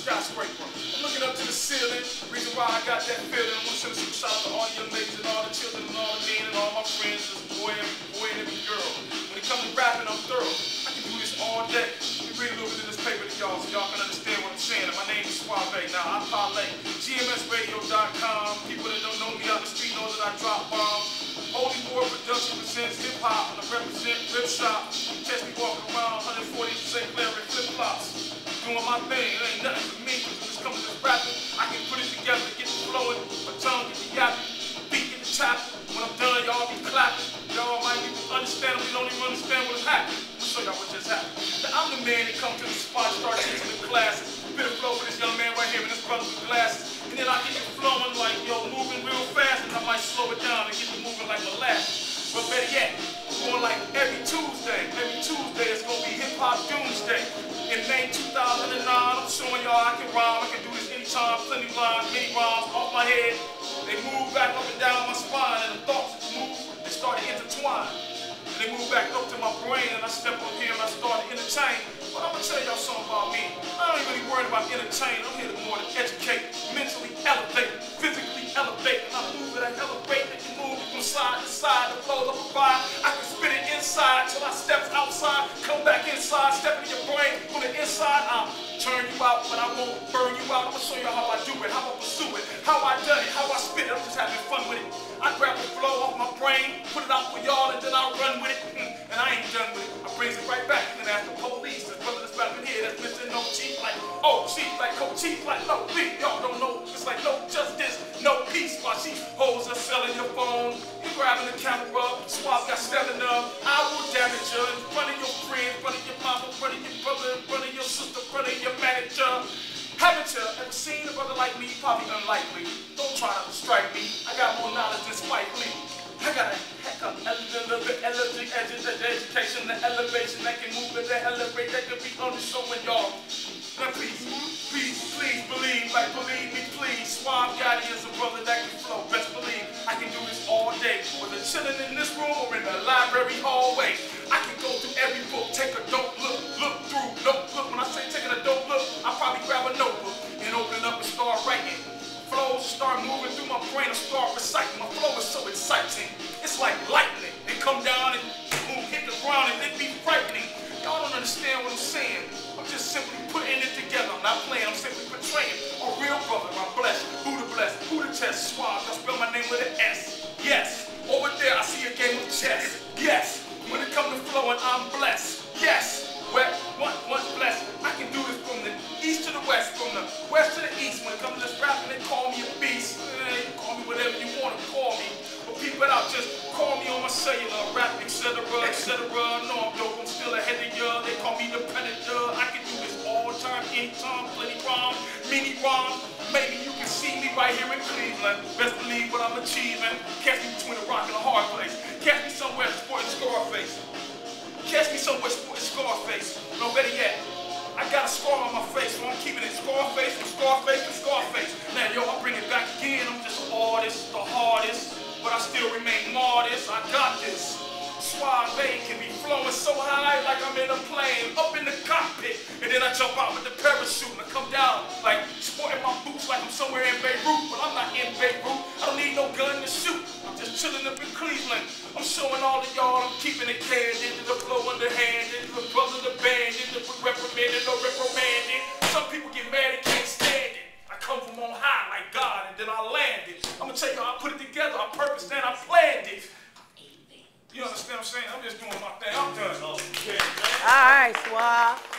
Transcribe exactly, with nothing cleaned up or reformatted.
skyscraper. I'm looking up to the ceiling. Reason why I got that feeling. I want to send a super shout out to all your ladies and all the children and all the men and all my friends, this boy, every boy and every girl. When it comes to rapping, I'm thorough. I can do this all day. Let me read a little bit of this paper to y'all so y'all can understand what I'm saying. And my name is Suave. Now, I parlay. G M S radio dot com. People that don't know me out the street know that I drop bombs. Holy War Production presents hip-hop, and I represent Rip Shop. Catch me walking around one forty Saint Clair in flip-flops. Doing my thing, it ain't nothing for me, because when it's coming to this rapping, I can put it together, get it flowing, my tongue get the yapping, beat get the chopping. When I'm done, y'all be clapping. Y'all might even understand, we don't even understand what is happening. I'm gonna show y'all what just happened. Now, I'm the man that come to the spot, start teaching the classes. Bit of flow with this young man right here, and this brother with glasses. And then I get it flowing like, yo, moving real fast, and I might slow it down and get it moving like molasses. But better yet, going like every Tuesday. Every Tuesday it's gonna be Hip Hop Doomsday. In May two thousand nine, I'm showing y'all I can rhyme. I can do this anytime, plenty lines, many rhymes off my head. They move back up and down my spine, and the thoughts move, they start to intertwine. And they move back up to my brain, and I step up here and I start to entertain. But I'm gonna tell y'all something about me. I ain't really worried about entertaining. I'm here to more than educate, mentally elevate, physically elevate. And I move it, I elevate, and you move from side to side. The flows up a fire. I can spit it inside till I step outside, come back inside, step into your brain. From the inside, I'll turn you out, but I won't burn you out. I'm gonna show you how I do it, how I pursue it, how I done it, how I spit it. I'm just having fun with it. I grab the flow off my brain, put it out for y'all, and then I run with it. And I ain't done with it. I brings it right back. And then ask the police, this brother that's rapping here, that's Mister No Chief, like, oh, chief, like, co chief, like, no, please, y'all don't know. It's like, no justice, no peace. While she holds her cell in your phone, you grabbing the camera, Suave got stepping up. I will damage you in front of your friend, in front of your mama, in front of your brother, in front of your sister, in front of your manager. Haven't you ever seen a brother like me? Probably unlikely. Don't try to strike me. I got more knowledge than Spike Lee. I got a heck of education, the elevation that can move it, the elevate that can be on the show with y'all. Now please, please, please believe, like believe me, please. Suave Gotti is a brother that can flow. Best believe I can do this all day. Whether chilling in this room or in the library hallway, I can go through every book, take a dope look, look through, note look. When I say taking a dope look, I probably grab a notebook and open it up and start writing. Flows start moving through my brain and start reciting. My flow is so exciting. It's like lightning. It come down and boom, hit the ground and it be frightening. Y'all don't understand what I'm saying. I'm just simply putting it together. I'm not playing. I'm simply portraying a real brother. I'm blessed. Buddha blessed. Buddha test. Suave. I spell my name with an S. Yes. Over there I see a game of chess. Yes. When it comes to flowing, I'm blessed. Yes. Where, what, what's blessed? I can do this from the east to the west, from the west to the east. When it comes to this rapping, they call me a beast. Eh, you call me whatever you want to call me. But people out, just call me on my cellular, rap, et cetera, et cetera. No, I'm dope, I'm still ahead of ya. They call me the predator. I can do this all the time, anytime, plenty rhymes, mini rhymes. Maybe you can see me right here in Cleveland. Best believe what I'm achieving. Catch me between a rock and a hard place. Catch me somewhere sporting Scarface. Catch me somewhere sporting Scarface. No, better yet, I got a scar on my face, so I'm keeping it Scarface and Scarface and Scarface. Now, yo, I bring it back again. I'm just the artist, the hardest, but I still remain modest. I got this. Suave can be flowing so high like I'm in a plane, up in the cockpit, and then I jump out with the parachute and I come down like sporting my boots like I'm somewhere in Beirut, but I'm not in Beirut. I don't need no gun to shoot. I'm just chilling up in Cleveland. I'm showing all of y'all I'm keeping it candid, the flow underhanded, the brother the bandit, the reprimanded or reprimanded. Some people get mad and can't stand it. I come from on high like God and then I land it. I'm gonna tell you, I put it together, I purposed and I planned it. You understand what I'm saying? I'm just doing my thing. I'm done. All right, Suave.